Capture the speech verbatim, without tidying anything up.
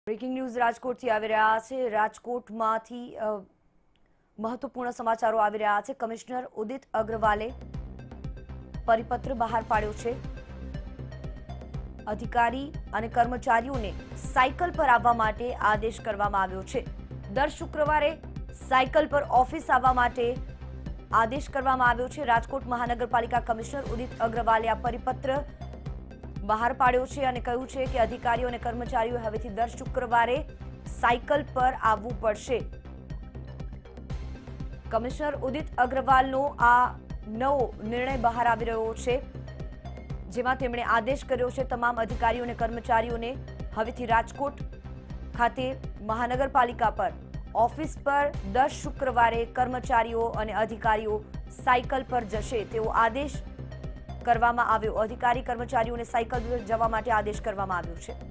Breaking news રાજકોટથી આવી રહ્યા છે। રાજકોટમાંથી મહત્વપૂર્ણ સમાચારો આવી રહ્યા છે। કમિશનર ઉદિત અગ્રવાલે પરિપત્ર બહાર પાડ્યો છે। અધિકારી અને કર્મચારીઓને સાયકલ પર આવવા માટે આદેશ કરવામાં આવ્યો છે। દર શુક્રવારે સાયકલ પર ઓફિસ આવવા માટે આદેશ કરવામાં આવ્યો છે। રાજકોટ મહાનગરપાલિકા કમિશનર ઉદિત અગ્રવાલે આ પરિપત્ર બહાર પાડ્યો છે અને કહ્યું છે કે અધિકારીઓ અને કર્મચારીઓ હવેથી દર શુક્રવારે સાયકલ પર આવવું પડશે। કમિશનર ઉદિત અગ્રવાલનો આ નવો નિર્ણય બહાર આવી રહ્યો છે, જેમાં તેમણે આદેશ કર્યો છે તમામ અધિકારીઓ અને કર્મચારીઓને હવેથી રાજકોટ ખાતે મહાનગરપાલિકા પર ઓફિસ પર દર શુક્રવારે કર્મચારીઓ અને અધિકારીઓ સાયકલ પર જશે તેવો આદેશ કરવામાં આવ્યો। અધિકારી કર્મચારીઓને સાયકલ પર જવા માટે આદેશ કરવામાં આવ્યો છે।